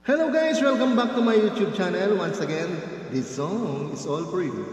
Hello guys, welcome back to my YouTube channel. Once again, this song is all for you.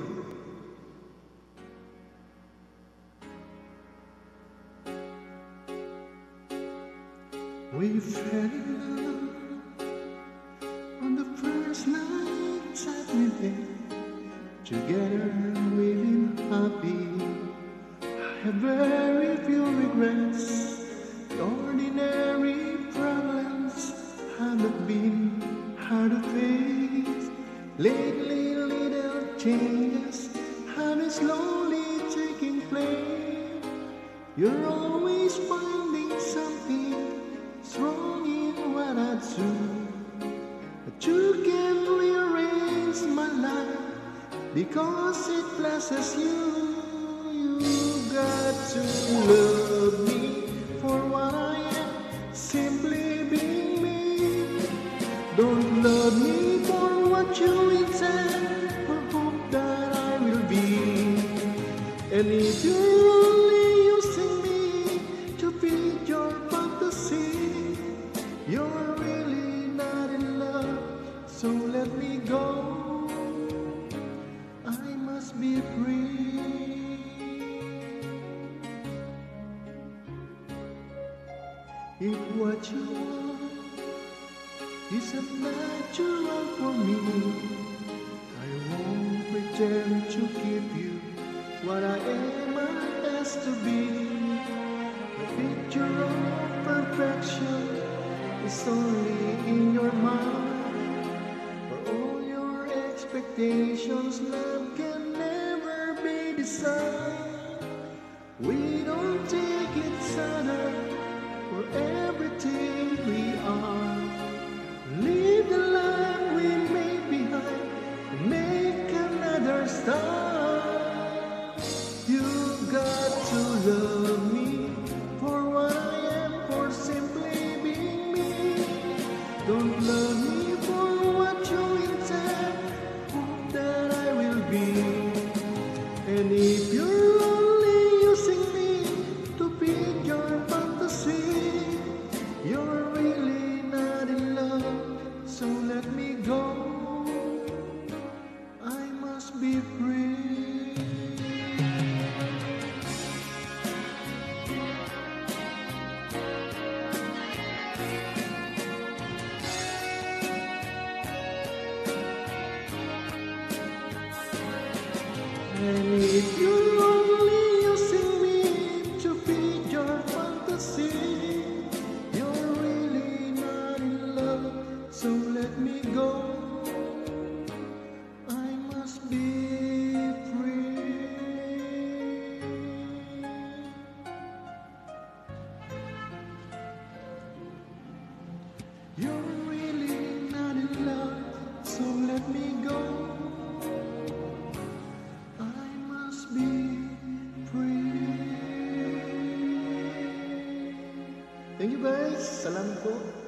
We fell in love on the first night that we met. Together we've been happy. I have very few regrets. The ordinary problems have not been hard to face. Lately little changes have been slowly taking place. You're always finding something wrong in what I do, but you can rearrange my life because it blesses you. You got to love me for what I am, simply being me. Don't love me for what you intend or hope that I will be. And if you're only using me to feed your fantasy, you're really not in love, so let me go. I must be free. If what you want isn't natural for me, I won't pretend to give you what I am asked to be. The picture of perfection is only in your mind. For all your expectations, love can never be designed. We don't take each other for everything we are. Leave the life we made behind and make another start. You got to love me for what I am, for simply being me. Don't love me for what you intend, hope that I will be. And if you're only using me to feed your fantasy, you're really not in love, so let me go. I must be free. And if you're only using me to feed your fantasy, you're really not in love, so let me go. I must be free. You're really not in love, so let me go. Thank you guys. Salamat po.